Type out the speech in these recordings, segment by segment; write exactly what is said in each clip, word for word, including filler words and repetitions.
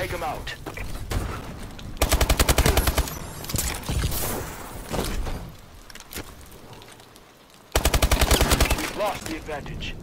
take him out. We've lost the advantage.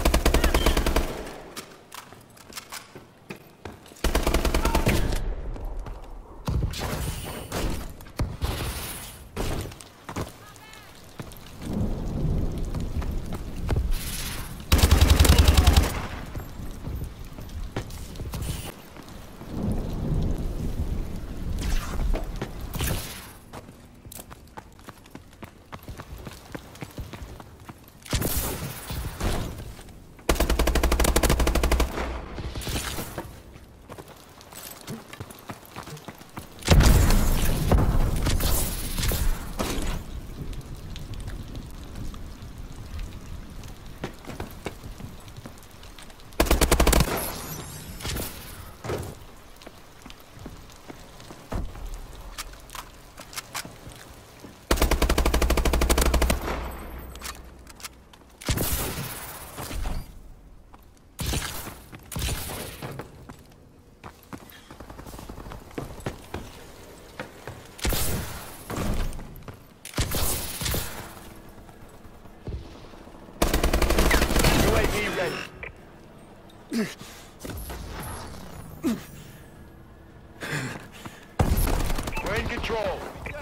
We're in control.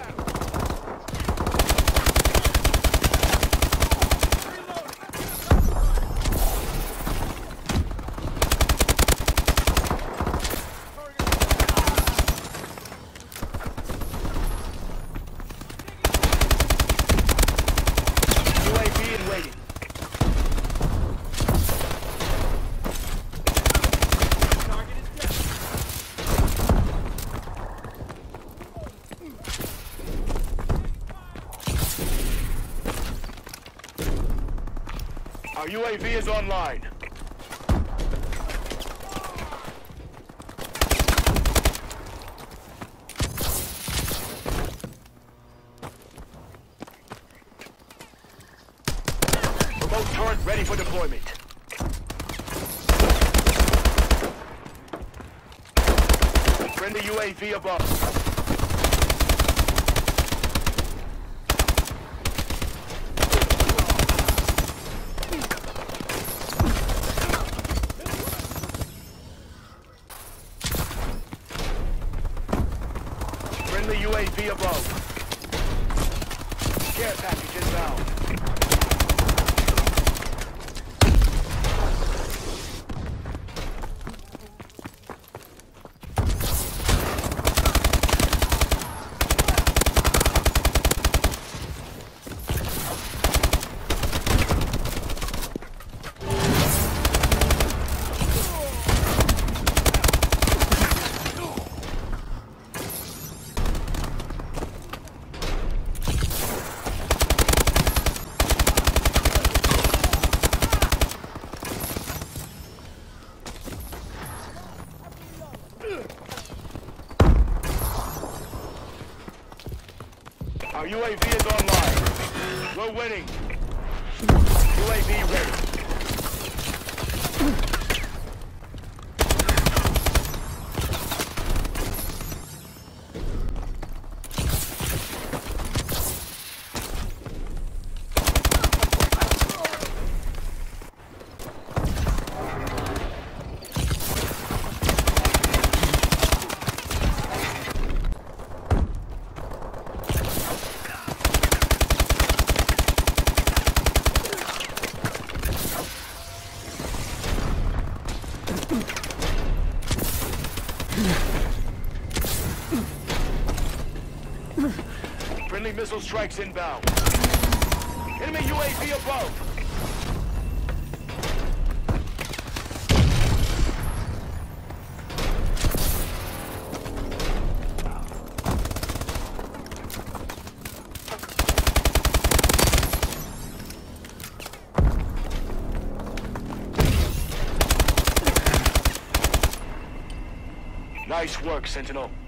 U A V in waiting. Our U A V is online. Remote turret ready for deployment. Friendly U A V above. Friendly U A V above. Care package inbound. Our U A V is online. We're winning. U A V ready. Friendly missile strikes inbound. Enemy U A V above. Nice work, Sentinel.